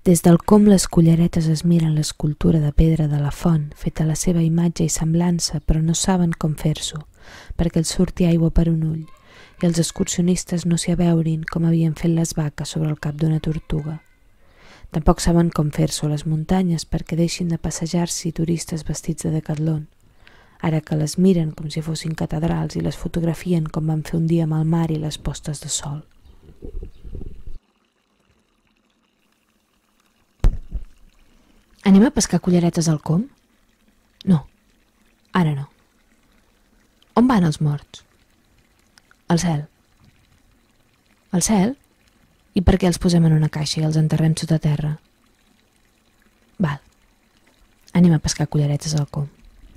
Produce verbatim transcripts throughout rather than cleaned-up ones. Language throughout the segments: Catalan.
Des del com les culleretes es miren l'escultura de pedra de la font, feta a la seva imatge i semblança, però no saben com fer-s'ho, perquè els surti aigua per un ull, i els excursionistes no s'hi aveurin com havien fet les vaques sobre el cap d'una tortuga. Tampoc saben com fer-s'ho a les muntanyes perquè deixin de passejar-s'hi turistes vestits de Decathlon, ara que les miren com si fossin catedrals i les fotografien com van fer un dia amb el mar i les postes de sol. Anem a pescar culleretes al com? No, ara no. On van els morts? Al cel. Al cel? I per què els posem en una caixa i els enterrem sota terra? Val. Anem a pescar culleretes al com.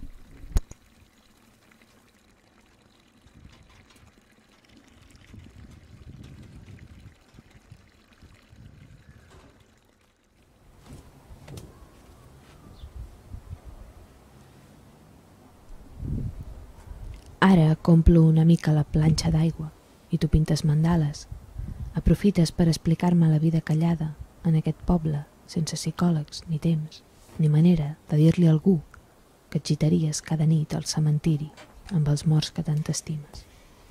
Ara complo una mica la planxa d'aigua i tu pintes mandales. Aprofites per explicar-me la vida callada en aquest poble, sense psicòlegs, ni temps, ni manera de dir-li a algú que et gitaries cada nit al cementiri amb els morts que tant estimes.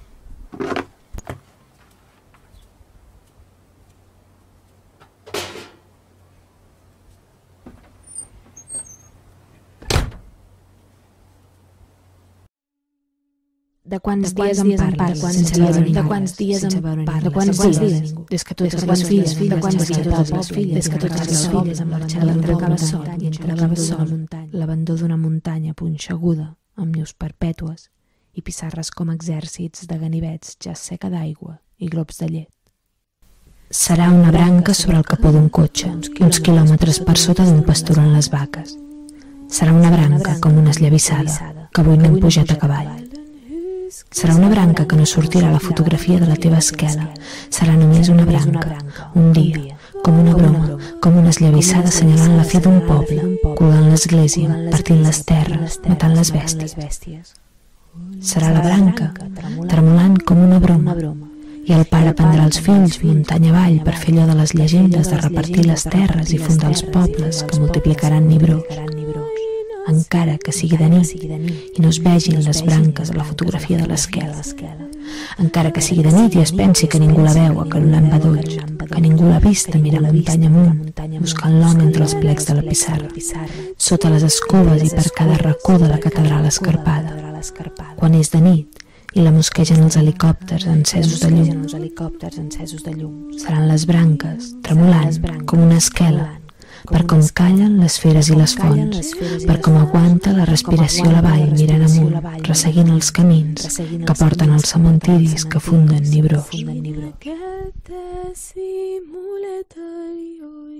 De quants dies em parles sense veure ningú? De quants dies em parles? De quants dies? Des que totes les filles, de quants dies totes les filles, des que totes les filles han marxat l'abandó sol i entregava sol, l'abandó d'una muntanya punxeguda amb nius perpètues i pissarres com exèrcits de ganivets ja seca d'aigua i globs de llet. Serà una branca sobre el capó d'un cotxe, uns quilòmetres per sota d'un pastor en les vaques. Serà una branca com una esllavissada que avui n'han pujat a cavall. Serà una branca que no sortirà a la fotografia de la teva esquela. Serà només una branca, un dia, com una broma, com una esllavissada assenyalant la fi d'un poble, colgant l'església, partint les terres, matant les bèsties. Serà la branca, tremolant com una broma, i el pare prendrà els fills muntanya avall per fer allò de les llegendes de repartir les terres i fundar els pobles que multiplicaran nibrós. Encara que sigui de nit i no es vegin les branques a la fotografia de l'esquela. Encara que sigui de nit i es pensi que ningú la veu acarolant badolls, que ningú l'ha vista mirar muntanya amunt, buscant l'home entre els plecs de la pissarra, sota les escoves i per cada racó de la catedral escarpada. Quan és de nit i la mosquegen els helicòpters encesos de llum, seran les branques tremolant com una esquela, per com callen les feres i les fonts, per com aguanta la respiració a la vall mirant amunt, resseguint els camins que porten als cementiris que funden nibrós.